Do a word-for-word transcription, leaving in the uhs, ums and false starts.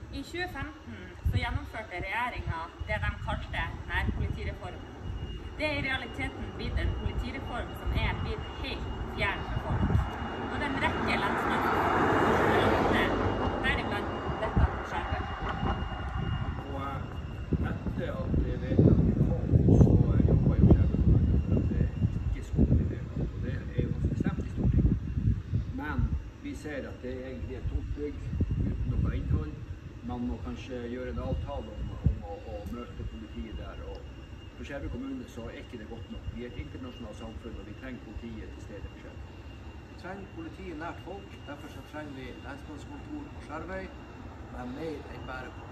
I tjue femten så gjennomførte regjeringen det de kalte nærpolitireformen. Det er i realiteten blitt en politireform som er blitt helt fjern fra folk. Og det er en rekke lensmannskontorer, deriblant dette på Skjervøy. Og etter at det vedtaket kom, så jobba jo Skjervøy for at det ikke skulle bli vedtatt. Og det er jo ganske stemt i Stortinget. Men vi ser at det egentlig er et tomt bygg uten noe innhold. Man må kanskje gjøre en avtale om, om å, å møte politiet der. Og for Skjervøy kommune så er ikke det godt nok. Vi er et internasjonalt samfunn, og vi trenger politiet til stede på Skjervøy. Vi trenger politiet nært folk, derfor så trenger vi lensmannskontor på Skjervøy, men mer enn bare på